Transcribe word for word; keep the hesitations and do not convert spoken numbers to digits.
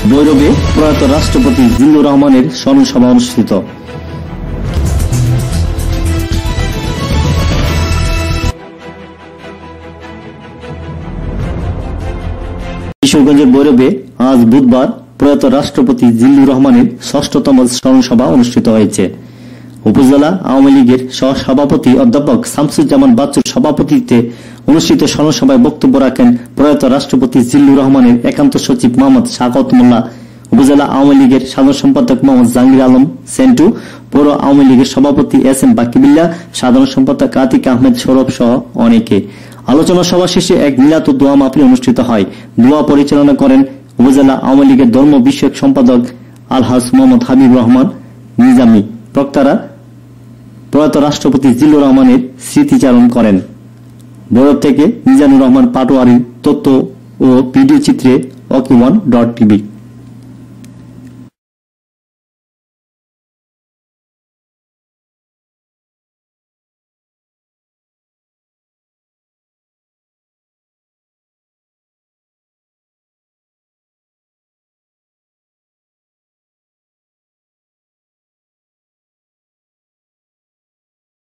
ভৈরবে প্রয়াত রাষ্ট্রপতি জিল্লুর রহমানের স্মরণসভা অনুষ্ঠিত। কিশোরগঞ্জের ভৈরবে আজ বুধবার প্রয়াত রাষ্ট্রপতি জিল্লুর রহমানের ষষ্ঠতম স্মরণসভা অনুষ্ঠিত হয়েছে। উপজেলা আওয়ামী লীগের সহ-সভাপতি অধ্যাপক শামসুজ্জামান বাচ্চুর সভাপতিত্বে অনুষ্ঠিত স্মরণসভায় বক্তব্য রাখেন প্রয়াত রাষ্ট্রপতি জিল্লুর রহমানের একান্ত সচিব মোহাম্মদ শাওকত মোল্লা, উপজেলা আওয়ামী লীগের সাধারণ সম্পাদক মোহাম্মদ জাহাঙ্গীর আলম সেন্টু, পৌর আওয়ামী লীগের সভাপতি এস এম বাকিবিল্লাহ, সাধারণ সম্পাদক আতিক আহমেদ সৌরভ সহ অনেকে। আলোচনা সভা শেষে এক মিলাদ ও দোয়া মাহফিল অনুষ্ঠিত হয়। দোয়া পরিচালনা করেন উপজেলা আওয়ামী লীগের ধর্ম বিষয়ক সম্পাদক আলহাজ মোহাম্মদ হাবিব রহমান নিজামী। বক্তারা প্রয়াত রাষ্ট্রপতি জিল্লুর রহমানের স্মৃতিচারণ করেন। ভৈরব থেকে মিজানুর রহমান পাটোয়ারির তথ্য ও ভিডিও চিত্রে ওকে ওয়ান ডট টিভি।